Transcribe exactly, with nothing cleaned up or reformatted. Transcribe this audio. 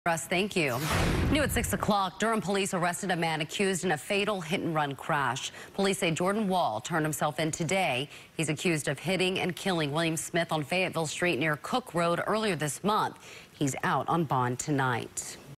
Russ, thank you. New at six o'clock, Durham police arrested a man accused in a fatal hit-and-run crash. Police say Jordan Wall turned himself in today. He's accused of hitting and killing William Smith on Fayetteville Street near Cook Road earlier this month. He's out on bond tonight.